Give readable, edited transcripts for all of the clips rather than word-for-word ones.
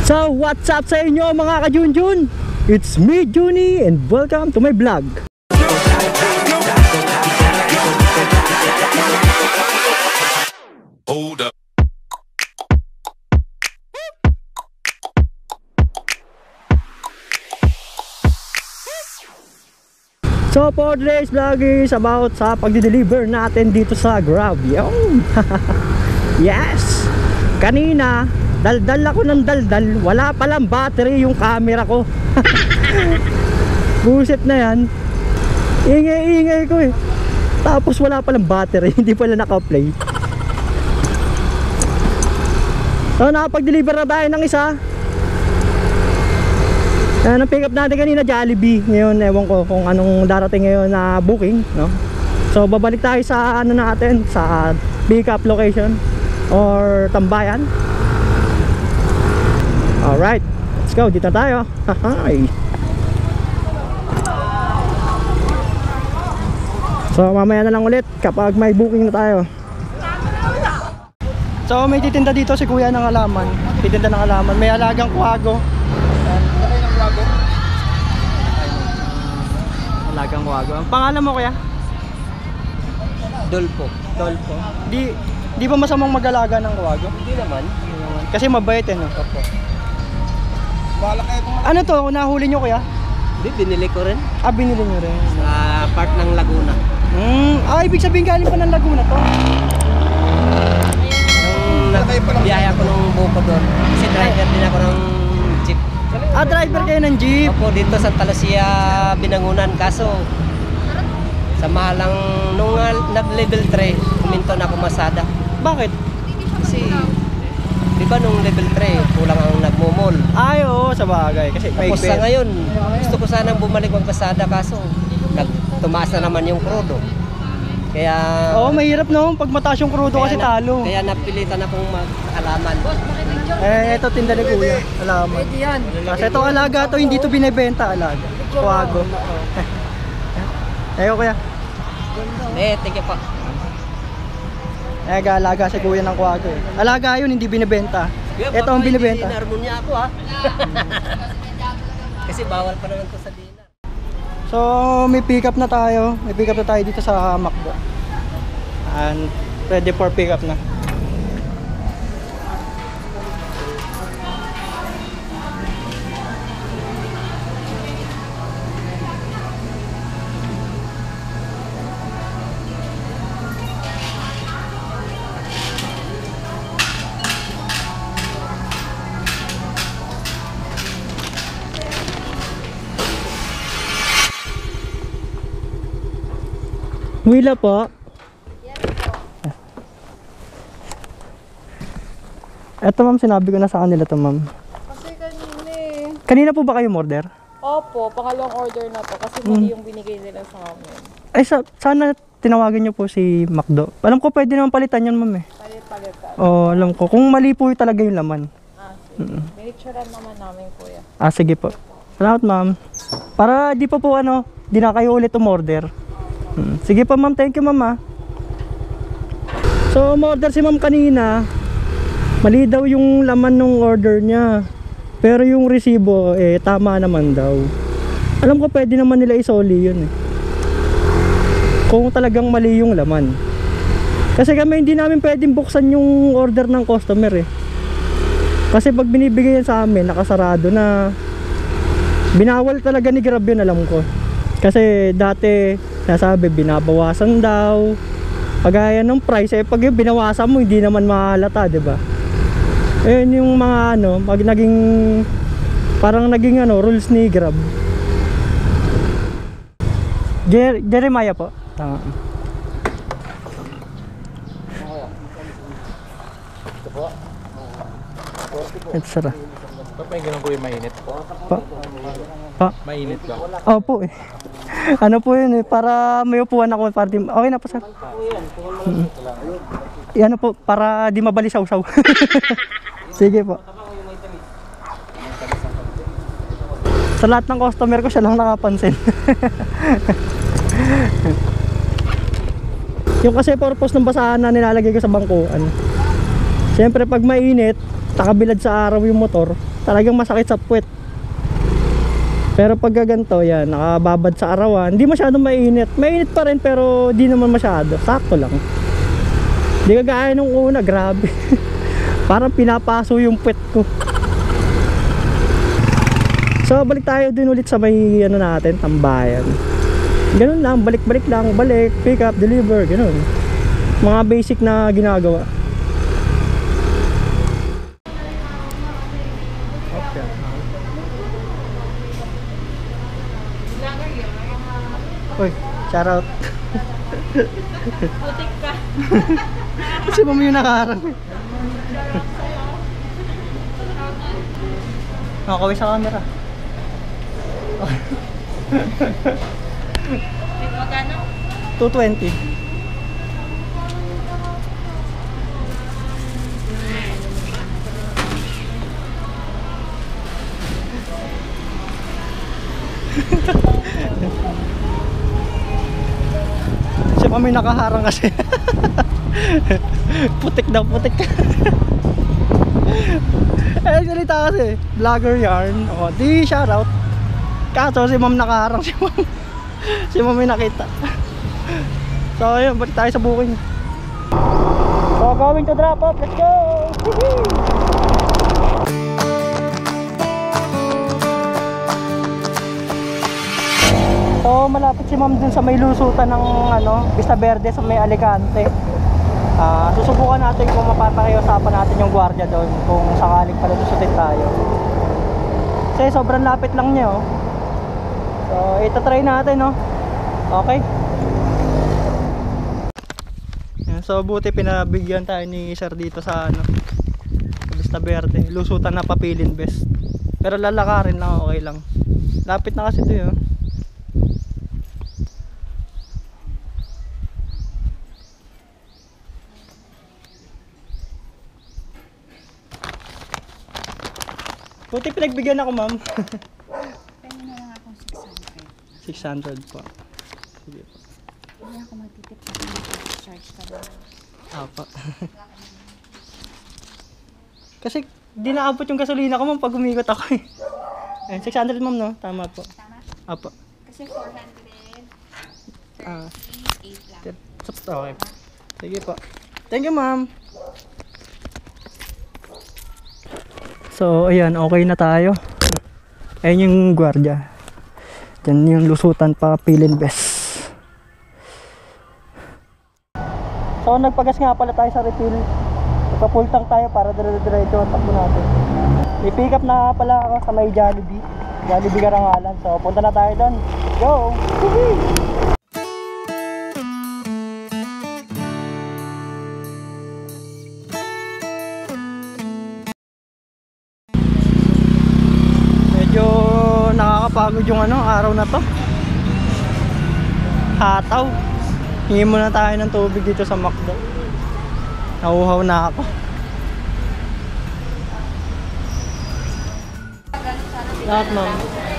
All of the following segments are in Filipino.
So what's up sa inyo mga ka-Junjun? It's me Juni and welcome to my vlog. Hold up. So for today's vlog is about sa pagdi-deliver natin dito sa Grab. Yung yes! Kanina daldal ako ng daldal, wala palang battery yung camera ko. Buset na yan. Ingay-ingay ko eh. Tapos wala palang battery, hindi pala naka-play. So nakapag-deliver na tayo ng isa. Ang pick up natin kanina Jollibee. Ngayon ewan ko kung anong darating ngayon na booking, no? So babalik tayo sa ano natin, sa pick up location or tambayan. Alright, let's go, dito tayo. Hi. So mamaya na lang ulit kapag may booking na tayo. So may titinda dito si kuya ng halaman. Titinda ng halaman, may alagang kuwago. Alagang kuwago. Ang pangalan mo kuya? Dolpo. Dolpo. Di ba masamang mag-alaga ng kuwago? Hindi naman. Kasi mabait eh, no? Opo. Ano to? Nahuli nyo kuya? Hindi, binili ko rin. Ah, binili nyo rin. Sa part ng Laguna. Ibig sabihin galing pa ng Laguna to? Nung biyaya ko nung buko doon. Kasi driver din ako ng jeep. Ah, driver kayo ng jeep? Opo, dito sa Talasia, Binangunan. Kaso, sa mahalang, nung nag-level 3, kuminto na ako masada. Bakit? Kasi, di ba nung level 3, kulang ang nagmumol. Ay, oo, sa bagay. Kasi may Tapos sa ngayon, gusto ko sanang bumalik magpasada kaso tumaas na naman yung krudo. Kaya Oo, mahirap no, pag mataas yung krudo kasi talo. Kaya napilitan akong maghalaman. Eto tinda ni kuya, alaman. Kasi ito alaga to, hindi to binebenta, alaga. Kuwago. Eyo kuya. Thank you po. Alaga si kuya ng kuwago. Alaga yun, hindi binebenta. Ito ang binebenta. Harmonya ako ha. Kasi bawal pa naman to sa dinar. So may pick up na tayo. May pick up na tayo dito sa McDo. And ready for pick up na. Wila po. Yes po. Eto ma'am, sinabi ko na sa kanila to ma'am. Kasi kanina eh. Kanina po ba kayo order? Opo, pangalawang order na to kasi mali yung binigay nila sa amin. Ay sana tinawagan niyo po si McDo. Alam ko pwede naman palitan yun ma'am eh. Palit-palitan. Oo, alam ko. Kung mali po talaga yung laman. Sige. Binicturean naman namin kuya. Sige po. Salamat ma'am. Para di pa po di na kayo ulit umorder. Sige po ma'am, thank you ma'am. So umorder si ma'am kanina. Mali daw yung laman ng order niya. Pero yung resibo tama naman daw. Alam ko pwede naman nila isoli yun eh. Kung talagang mali yung laman. Kasi kami hindi namin pwedeng buksan yung order ng customer eh. Kasi pag binibigay yan sa amin, nakasarado na. Binawal talaga ni Grab yun, alam ko. Kasi dati nasabi binabawasan daw. Pagaya ng price pag yung binawasan mo hindi naman mahalata, 'di ba? Ayun yung mga pag naging parang naging rules ni Grab. Jeremiah po. Tama. Ito sara. May ganun ko yung mainit. Pa? Mainit ba? Opo eh. Ano po yun eh, para may upuan ako. Okay na po sir. Po, para di mabali saw-saw. Sige po. Sa lahat ng customer ko siya lang nakapansin. Yung kasi purpose ng basahan na nilalagay ko sa bangkuan. Siyempre pag mainit, nakabilad sa araw yung motor, talagang masakit sa puwet. Pero pag ganito, yan, nakababad sa arawan, hindi masyadong mainit. Mainit pa rin pero di naman masyado, sakto lang. Di kagaya nung una, grabe. Parang pinapaso yung puwet ko. So balik tayo din ulit sa may ano natin, tambayan. Ganun lang, balik-balik lang, balik, pick up, deliver, ganun. Mga basic na ginagawa. Okay. Uy, shout out. Putik ka. Kasi mami yung nakaharang. Nakakawin sa camera. Magkano? 220. Kasi kami nakaharang kasi. Putik daw, putik. Eh, salita kasi, vlogger yarn. O, di shoutout. Kaso si ma'am nakaharang, si ma'am. Si ma'am may nakita. So, ayun, balik tayo sa booking. So, going to drop off. Let's go! So, malapit si ma'am dun sa may lusutan ng ano, Vista Verde sa may Alicante. Susubukan natin kung mapapakiusapan natin yung gwardiya doon kung sakaling pala lusutin tayo. Kasi sobrang lapit lang niya, oh. So, ito-try natin, no? Okay. Yan, so, buti pinabigyan tayo ni sir dito sa ano, Vista Verde. Lusutan na papilin best. Pero lalakarin lang, okay lang. Lapit na kasi ito, yun. Buti pinagbigyan ako, ma'am. Pwede na lang akong 600. 600 po. Sige po. Hindi ako magtitip na charge ka na. Apa. Kasi di naabot yung gasolina ko, ma'am, pag umikot ako eh. 600, ma'am, no? Tama po. Tama? Apa. Kasi 438 lang. Okay. Sige po. Thank you, ma'am. So, ayan, okay na tayo. Ayan yung gwardiya. Diyan yung lusutan pa, pilin best. So, nagpagas nga pala tayo sa refill. Nagpa-full tank tayo para dire-diretso ang takbo natin. May pick up na pala ako sa may Jollibee. Jollibee Karangalan. So, punta na tayo doon. Go! Woohoo! Nakakapagod yung ano, araw na to. Hataw. Hingi muna tayo ng tubig dito sa McDo. Nauuhaw na ako. Lahat, ma'am.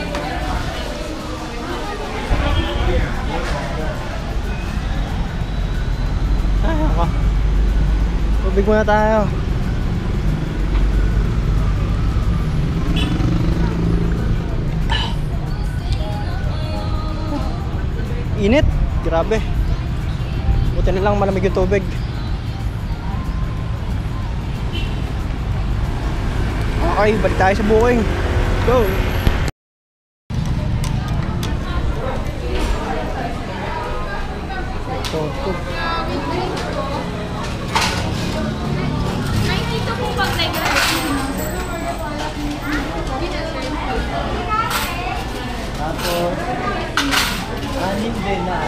Ay, ako. Tubig muna tayo. Init, grabe. Buti na lang malamig yung tubig. Okay, balik tayo sa booking. Go! So, Ay, dito po pag tapos anim din na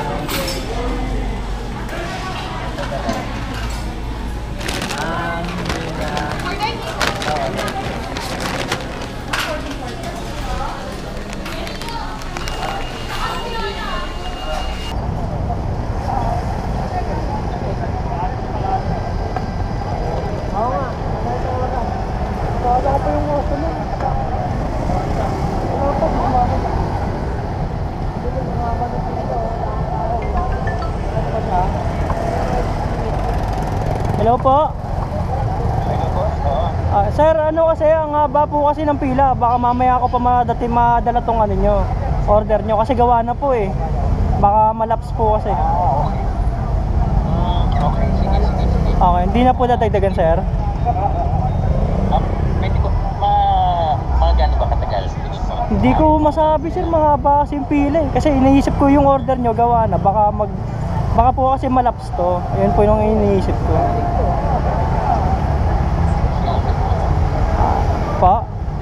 Hello po. Sir, ano kasi, ang haba po kasi ng pila. Baka mamaya ako pa madala tong ano nyo, order nyo. Kasi gawa na po eh. Baka malaps po kasi. Okay, sige. Okay, hindi na po dadagdagan, sir. Pwede ko, gano'n ba katagal? Hindi ko masabi, sir. Mahaba kasi yung pila eh. Kasi iniisip ko yung order nyo, gawa na. Baka po kasi malaps to. Yun po yung iniisip ko. Pa?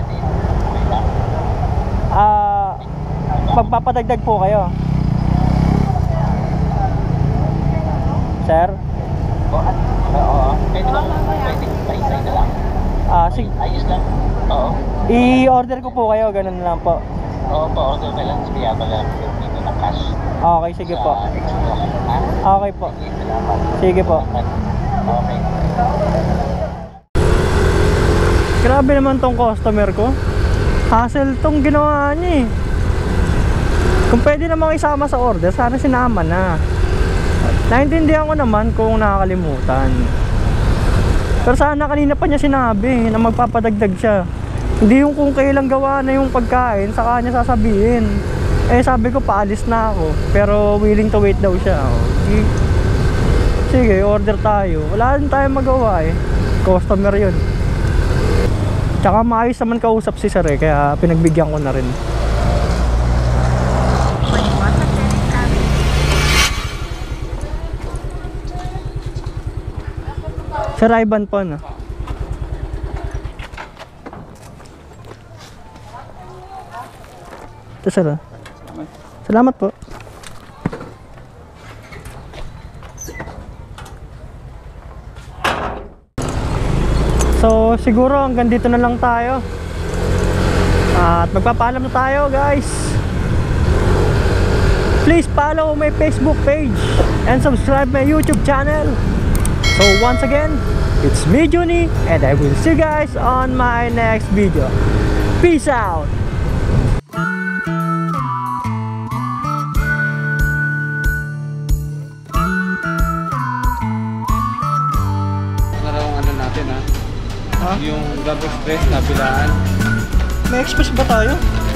Magpapadagdag po kayo. Sir? Oo. Pwede ba isa na lang? Sige. Ayos lang. Oo. I-order ko po kayo, ganun na lang po. Oo, pa-order ka lang. Sabihan ka lang dito na cash. Okay, sige po. Okay po. Salamat. Sige po. Okay. Grabe naman tong customer ko. Hassle tong ginawa niya eh. Kung pwede namang isama sa order, sana sinama na. Naintindihan ko naman kung nakakalimutan. Pero sana kanina pa niya sinabi na magpapadagdag siya. Hindi yung kung kailang gawa na yung pagkain, saka niya sasabihin. Eh sabi ko paalis na ako, pero willing to wait daw siya. Sige, order tayo. Wala din tayong magawa eh. Customer yun. Tsaka maayos naman kausap si sir eh, kaya pinagbigyan ko na rin. Sir Ivan po, no? Ito sir, ah. Salamat po. So siguro hanggang dito na lang tayo. At magpapaalam na tayo, guys. Please follow my Facebook page and subscribe my YouTube channel. So once again, it's me, Juni, and I will see you guys on my next video. Peace out. Ano natin ha? Yung Grab Express na bilaan. May express ba tayo?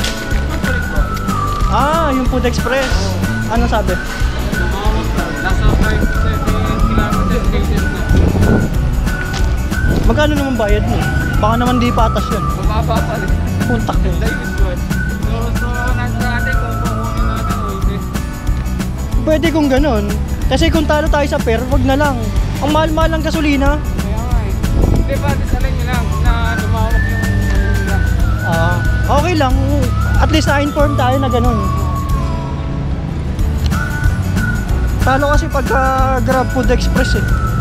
Yung Food Express. Anong sabi? Nasa 5-7 kilometers distance na. Magkano naman bayad mo? Baka naman di patas yun. Bumaba pa rin. Puntak yun. Life is good. So nasa atin kung kukunin natin o hindi. Pwede kung ganun. Kasi kung talo tayo sa pair, wag na lang. Ang mahal-mahal ng gasolina. Kaya nga eh. Hindi ba, disalin nyo lang na lumawak yung nila. Okay lang. At least na-inform tayo na ganun. Talo kasi pagka Grab Food Express eh.